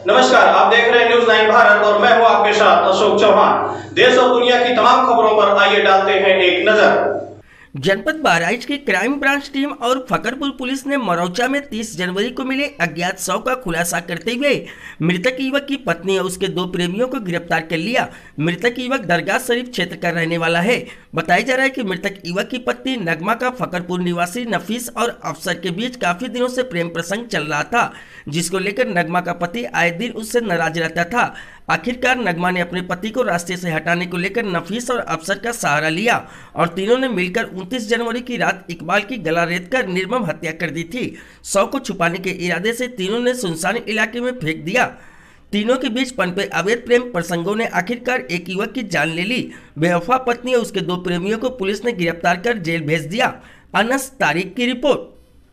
नमस्कार, आप देख रहे हैं न्यूज़ 9 भारत और मैं हूं आपके साथ अशोक चौहान। देश और दुनिया की तमाम खबरों पर आइए डालते हैं एक नजर। जनपद बहराइच की क्राइम ब्रांच टीम और फकरपुर पुलिस ने मरौचा में 30 जनवरी को मिले अज्ञात शव का खुलासा करते हुए मृतक युवक की पत्नी और उसके 2 प्रेमियों को गिरफ्तार कर लिया। मृतक युवक दरगाह शरीफ क्षेत्र का रहने वाला है। बताया जा रहा है कि मृतक युवक की पत्नी नगमा का फकरपुर निवासी नफीस और अफसर के बीच काफी दिनों से प्रेम प्रसंग चल रहा था, जिसको लेकर नगमा का पति आए दिन उससे नाराज रहता था। आखिरकार नगमा ने अपने पति को रास्ते से हटाने को लेकर नफीस और अफसर का सहारा लिया और तीनों ने मिलकर 29 जनवरी की रात इकबाल की गला रेतकर निर्मम हत्या कर दी थी। शव को छुपाने के इरादे से तीनों ने सुनसान इलाके में फेंक दिया। तीनों के बीच पनपे अवैध प्रेम प्रसंगों ने आखिरकार एक युवक की जान ले ली। बेवफा पत्नी और उसके 2 प्रेमियों को पुलिस ने गिरफ्तार कर जेल भेज दिया। अनस तारिक की रिपोर्ट।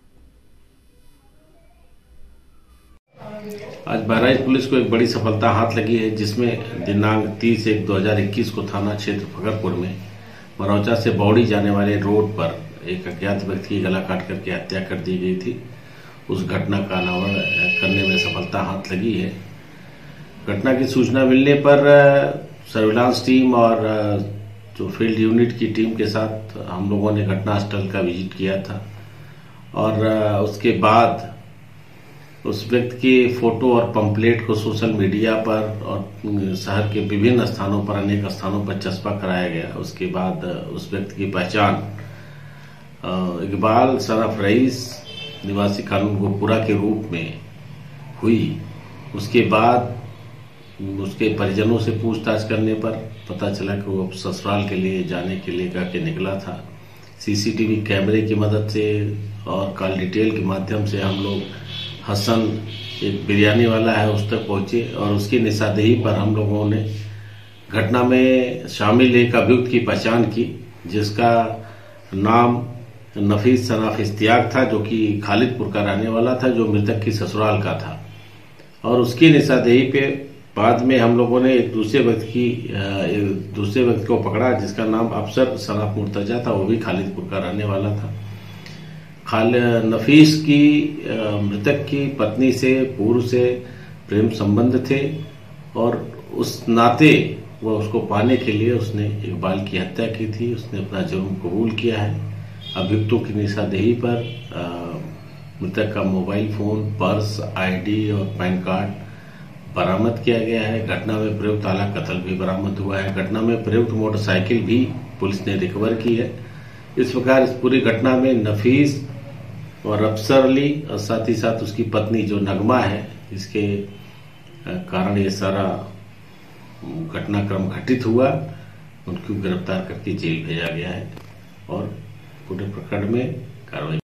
आज बहराइच पुलिस को एक बड़ी सफलता हाथ लगी है, जिसमें दिनांक 30/1/2021 को थाना क्षेत्र फकरपुर में मरौचा से बौड़ी जाने वाले रोड पर एक अज्ञात व्यक्ति की गला काट करके हत्या कर दी गई थी। उस घटना का अनावरण करने में सफलता हाथ लगी है। घटना की सूचना मिलने पर सर्विलांस टीम और जो फील्ड यूनिट की टीम के साथ हम लोगों ने घटनास्थल का विजिट किया था और उसके बाद उस व्यक्ति के फोटो और पंपलेट को सोशल मीडिया पर और शहर के विभिन्न स्थानों पर अनेक स्थानों पर चस्पा कराया गया। उसके बाद उस व्यक्ति की पहचान इकबाल सराफ रईस निवासी कानूनगोपुरा के रूप में हुई। उसके बाद उसके परिजनों से पूछताछ करने पर पता चला कि वो ससुराल के लिए जाने के लिए करके निकला था। सीसीटीवी कैमरे की मदद से और कॉल डिटेल के माध्यम से हम लोग हसन एक बिरयानी वाला है उस तक पहुंचे और उसकी निशानदेही पर हम लोगों ने घटना में शामिल एक अभियुक्त की पहचान की, जिसका नाम नफीस सनाफ इश्तियाक था, जो कि खालिदपुर का रहने वाला था, जो मृतक की ससुराल का था। और उसकी निशानदेही पे बाद में हम लोगों ने एक दूसरे व्यक्ति को पकड़ा, जिसका नाम अफसर सनाफ मुर्तजा था, वो भी खालिदपुर का रहने वाला था। नफीस की मृतक की पत्नी से पूर्व से प्रेम संबंध थे और उस नाते वह उसको पाने के लिए उसने इकबाल की हत्या की थी। उसने अपना जुर्म कबूल किया है। अभियुक्तों की निशानदेही पर मृतक का मोबाइल फोन, पर्स, आईडी और पैन कार्ड बरामद किया गया है। घटना में प्रयुक्त आला कत्ल भी बरामद हुआ है। घटना में प्रयुक्त मोटरसाइकिल भी पुलिस ने रिकवर की है। इस प्रकार इस पूरी घटना में नफीस और अफसर अली और साथ ही साथ उसकी पत्नी जो नगमा है, इसके कारण ये सारा घटनाक्रम घटित हुआ। उनको गिरफ्तार करके जेल भेजा गया है और पूरे प्रकरण में कार्रवाई